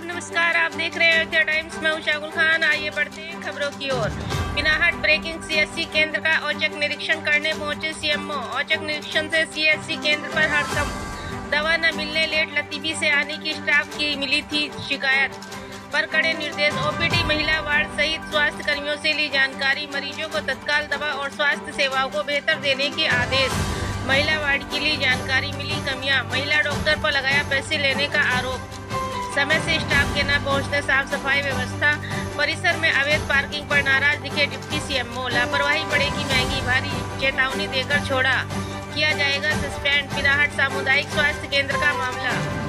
आदाब नमस्कार, आप देख रहे हैं अयोध्या टाइम्स। मैं उषा गुल खान। आइए बढ़ते हैं खबरों की ओर। पिनाहट ब्रेकिंग सीएससी केंद्र का औचक निरीक्षण करने पहुंचे सीएमओ। औचक निरीक्षण से सीएससी केंद्र पर हड़कंप। दवा न मिलने लेट लतीफी से आने की स्टाफ की मिली थी शिकायत, पर कड़े निर्देश। ओपीडी महिला वार्ड सहित स्वास्थ्य कर्मियों से ली जानकारी। मरीजों को तत्काल दवा और स्वास्थ्य सेवाओं को बेहतर देने के आदेश। महिला वार्ड की ली जानकारी, मिली कमियां। महिला डॉक्टर पर लगाया पैसे लेने का आरोप। समय से स्टाफ के न पहुंचने, साफ सफाई व्यवस्था। परिसर में अवैध पार्किंग पर नाराज दिखे डिप्टी सीएमओ। लापरवाही पड़ेगी महंगी भारी, चेतावनी देकर छोड़ा, किया जाएगा सस्पेंड। पिनाहट सामुदायिक स्वास्थ्य केंद्र का मामला।